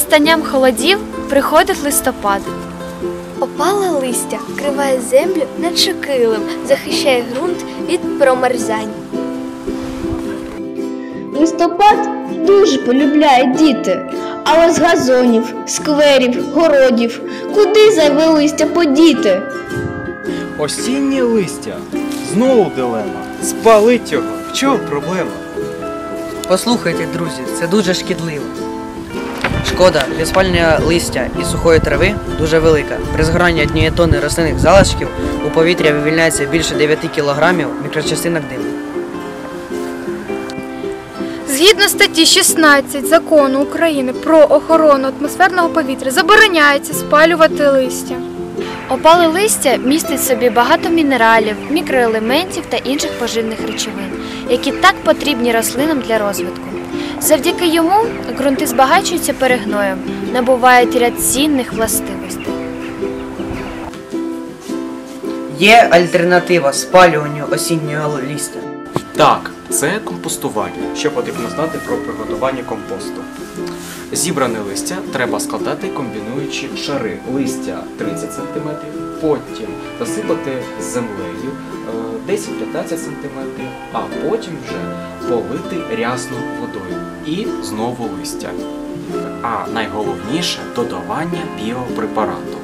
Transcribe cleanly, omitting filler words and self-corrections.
настанням холодів приходить листопад. Опале листя вкриває землю наче килим, захищає ґрунт від промерзань. Листопад дуже полюбляють діти, але з газонів, скверів, городів куди зайве листя подіти? Осіннє листя. Знову дилема. Спалить його. В чому проблема? Послухайте, друзі, це дуже шкідливо. Шкода від спалення листя і сухої трави дуже велика. При згоранні 1 тонни рослинних залишків у повітря вивільняється більше 9 кілограмів мікрочастинок диму. Згідно статті 16 Закону України про охорону атмосферного повітря забороняється спалювати листя. Опале листя містить в собі багато мінералів, мікроелементів та інших поживних речовин, які так потрібні рослинам для розвитку. Завдяки йому ґрунти збагачуються перегноєм, набувають ряд цінних властивостей. Є альтернатива спалюванню осіннього листя. Так, це компостування. Що потрібно знати про приготування компосту? Зібране листя треба складати, комбінуючи шари. Листя 30 см, потім засипати землею 10-15 см, а потім вже полити рясно водою. І знову листя. А найголовніше – додавання біопрепарату.